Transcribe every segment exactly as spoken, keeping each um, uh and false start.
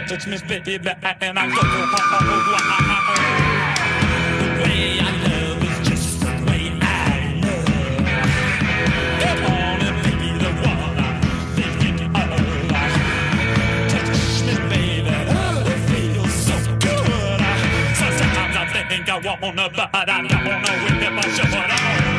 touch me, baby, and I go wild. The way I love is just the way I love. Come on and be the one I'm thinking of. Touch me, baby, oh, it feels so good. Sometimes I think I wanna, but I don't know if I should.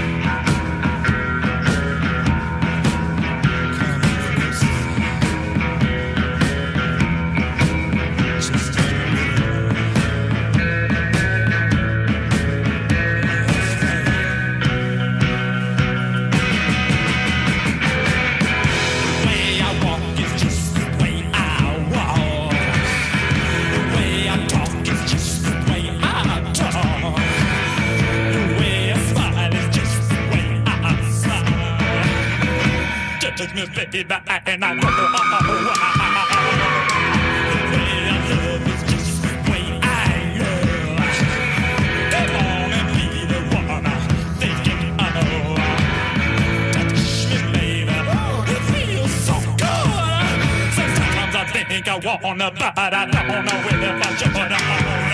Touch me, baby, and I know the way I love is just the way I love. Come on and be the one I'm thinking of. Touch me, baby, it feels so good. Sometimes I think I wanna, but I don't know if I should.